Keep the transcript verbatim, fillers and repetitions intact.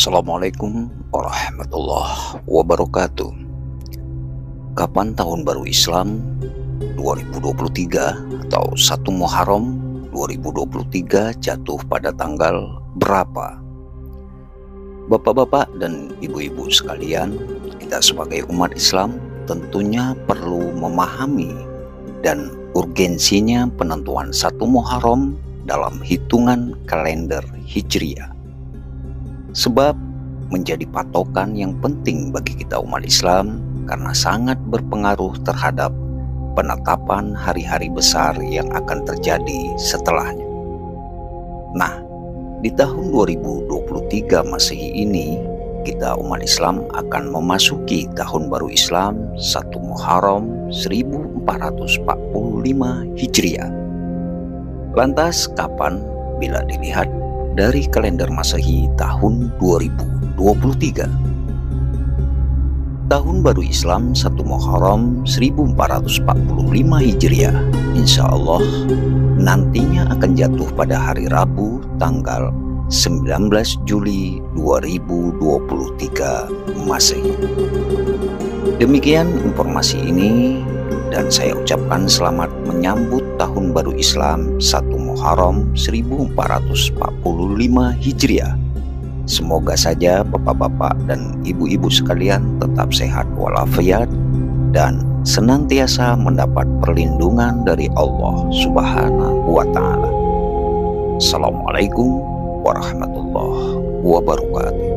Assalamualaikum warahmatullahi wabarakatuh. Kapan tahun baru Islam dua ribu dua puluh tiga atau satu Muharram dua ribu dua puluh tiga jatuh pada tanggal berapa? Bapak-bapak dan ibu-ibu sekalian, kita sebagai umat Islam tentunya perlu memahami dan urgensinya penentuan satu Muharram dalam hitungan kalender Hijriah. Sebab menjadi patokan yang penting bagi kita umat Islam karena sangat berpengaruh terhadap penetapan hari-hari besar yang akan terjadi setelahnya. Nah, di tahun dua ribu dua puluh tiga Masehi ini, kita umat Islam akan memasuki tahun baru Islam satu Muharram seribu empat ratus empat puluh lima Hijriah. Lantas kapan bila dilihat dari kalender Masehi tahun dua ribu dua puluh tiga? Tahun baru Islam satu Muharram seribu empat ratus empat puluh lima Hijriah insya Allah nantinya akan jatuh pada hari Rabu tanggal sembilan belas Juli dua ribu dua puluh tiga Masehi. Demikian informasi ini, dan saya ucapkan selamat menyambut tahun baru Islam satu Muharram seribu empat ratus empat puluh lima Hijriah. Semoga saja bapak-bapak dan ibu-ibu sekalian tetap sehat walafiat dan senantiasa mendapat perlindungan dari Allah Subhanahu wa Ta'ala. Assalamualaikum warahmatullahi wabarakatuh.